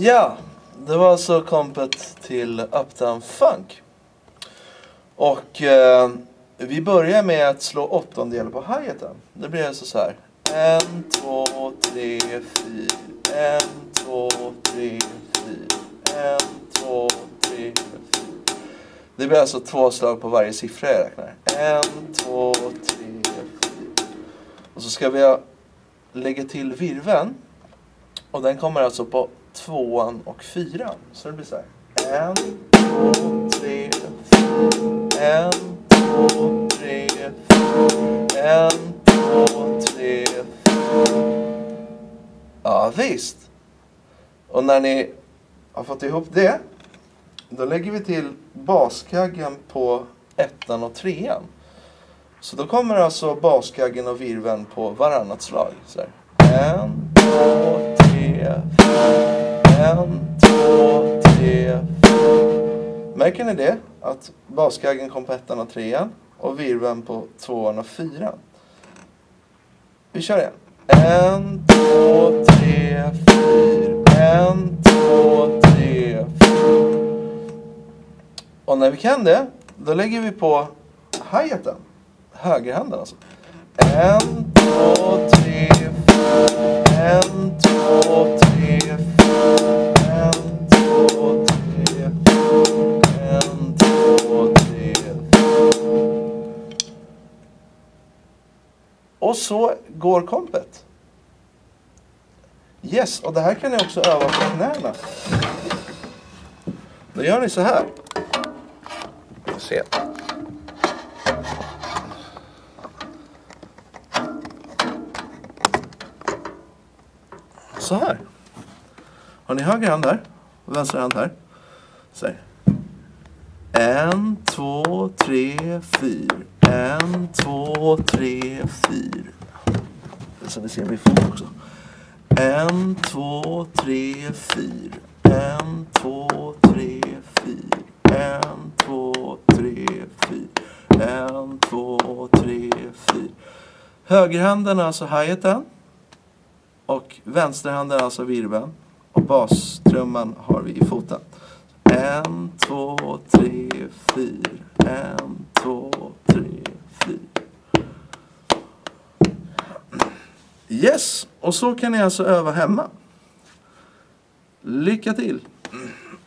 Ja, det var alltså kompet till Uptown Funk. Och vi börjar med att slå åttondel på hi-haten. Det blir alltså så här. 1, 2, 3, 4. 1, 2, 3, 4. 1, 2, 3, 4. Det blir alltså 2 slag på varje siffra jag räknar. 1, 2, 3, 4. Och så ska vi lägga till virveln. Och den kommer alltså på 2 och 4. Så det blir så här. 1, 2, 3, 4. 1, 2, 3, 4. 1, 2, 3, 4. Ja, visst. Och när ni har fått ihop det, då lägger vi till baskaggen på 1 och 3. Så då kommer alltså baskaggen och virveln på varannat slag. Så här. 1, 2, 3, 4. 1, 2, 3, 4. Märker ni det? Att baskaggen kom på 1 och 3 och virveln på 2 och 4. Vi kör igen. 1, 2, 3, 4. 1, 2, 3, 4. Och när vi kan det, då lägger vi på hi-haten. Högerhanden alltså. 1, 2, 3, 4. 1, 2, 3, 4. 1, 2, 3, 4. 1, 2, 3, 4. Och så går kompet. Yes, och det här kan ni också öva på knäna. Då gör ni så här. Se. Så här. Har ni höger hand där? Och vänster hand här. Så här. 1, 2, 3, 4. 1, 2, 3, 4. Så ni ser min fot också. 1, 2, 3, 4. 1, 2, 3, 4. 1, 2, 3, 4. 1, 2, 3, 4. Högerhanden är alltså hi-haten. Och vänsterhanden är alltså virveln. Och bastrumman har vi i foten. 1, 2, 3, 4. 1, 2, 3, 4. Yes, och så kan ni alltså öva hemma. Lycka till!